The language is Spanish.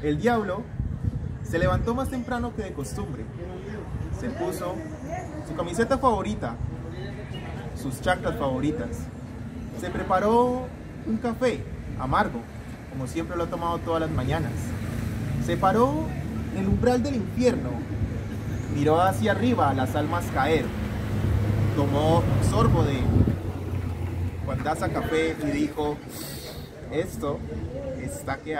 El diablo se levantó más temprano que de costumbre. Se puso su camiseta favorita, sus chanclas favoritas. Se preparó un café amargo, como siempre lo ha tomado todas las mañanas. Se paró en el umbral del infierno, miró hacia arriba a las almas caer, tomó un sorbo de guandaza café y dijo: esto está que